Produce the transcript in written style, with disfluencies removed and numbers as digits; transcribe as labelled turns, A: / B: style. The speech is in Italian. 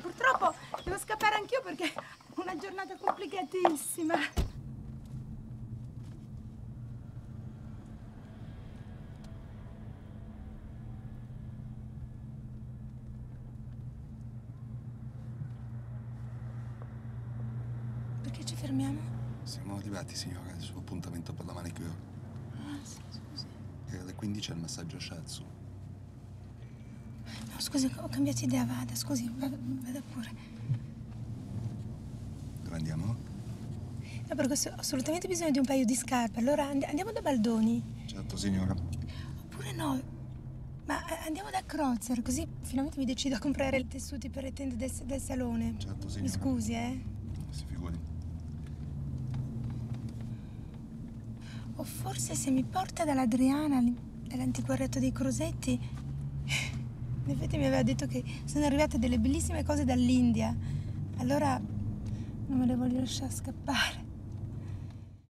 A: purtroppo devo scappare anch'io perché ho una giornata complicatissima. Perché ci fermiamo?
B: Siamo arrivati, signora, al suo appuntamento per la manicure.
A: Ah, sì, scusi.
B: E alle 15 al massaggio shiatsu.
A: No, scusi, ho cambiato idea, vada, scusi, vada pure.
B: Dove andiamo?
A: No, perché ho assolutamente bisogno di un paio di scarpe, allora andiamo da Baldoni.
B: Certo, signora.
A: Oppure no, ma andiamo da Crozer, così finalmente mi decido a comprare i tessuti per le tende del salone.
B: Certo, signora.
A: Mi scusi,
B: Si figuri.
A: O forse se mi porta dall'Adriana, dall'antiquariato dei Crosetti. In effetti mi aveva detto che sono arrivate delle bellissime cose dall'India. Allora non me le voglio lasciare scappare.